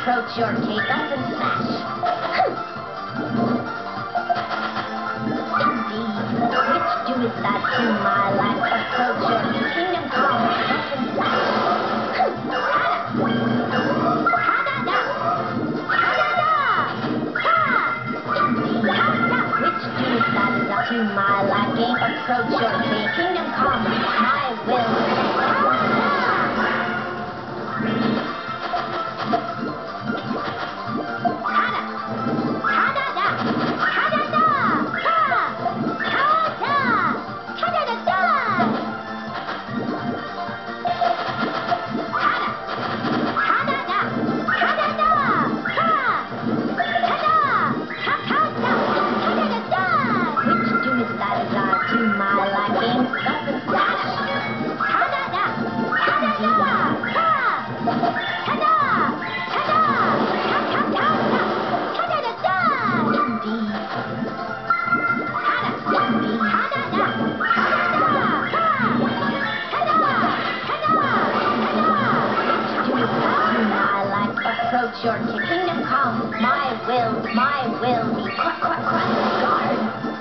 approach your cake up and smash. Indeed, which doeth that to my life? Approach your kingdom come, up and smash. Ha-da-da! Ha-da-da! Ha! Indeed, ha-da! Which doeth that is up to my liking? Approach your kingdom come, my will. Approach your kingdom come, my will be quack, quack, quack, guard.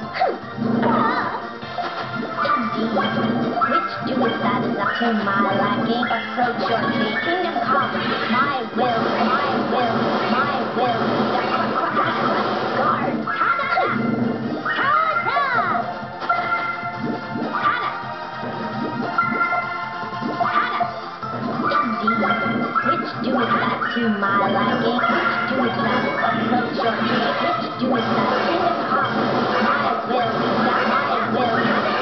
Indeed, which doeth that is up to my liking? Approach your kingdom come, my will be quack, quack, quack, guard. Ha-da-da! Ha-da! Ha-da! Ha-da! Indeed, which doeth that to my liking? Which doeth that? Approach your cake. Which doeth that? Kingdom come. My will be done. My will.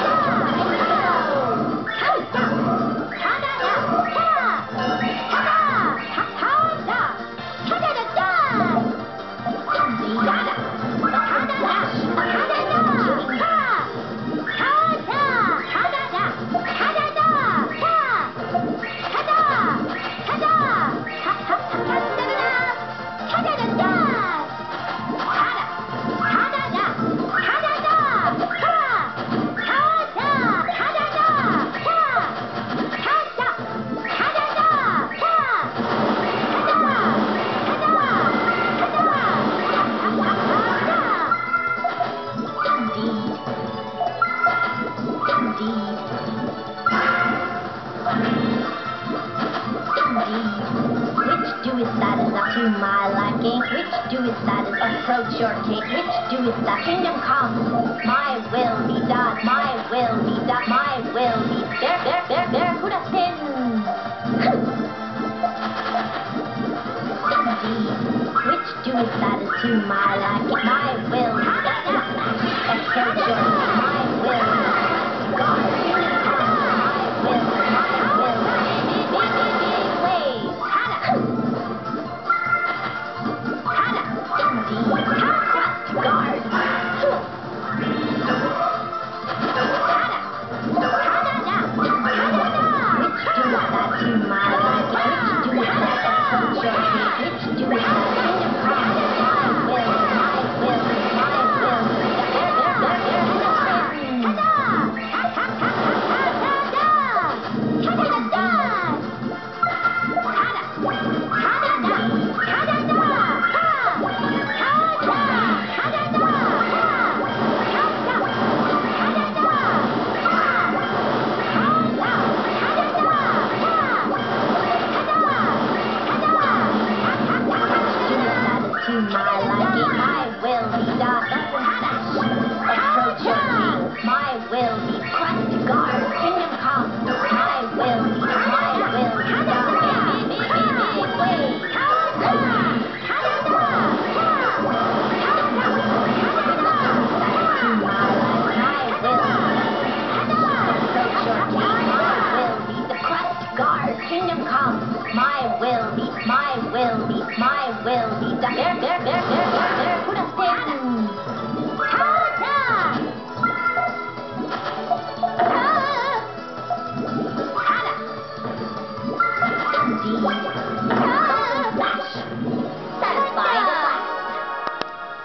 Ha-da-da! Ha-da-da! Ha-da! Ha-da! Ha-da-da-da! Indeed. Ha-da! Ha-da-da! Ha-da-da! Ha-da! Ha-da-da! Ha-da-da! That is up to my liking. Which doeth that is approach your cake. Which doeth that kingdom come. My will be done. My will be done. My will be there. Put a pin. Indeed, which doeth that is to my liking. My will be done. Approach your cake. My will. God, kingdom come. My will. Guard! Which doeth that to my liking? Which doeth that approach your cake? Which doeth that kingdom come? My will, my will, my will. Kingdom come.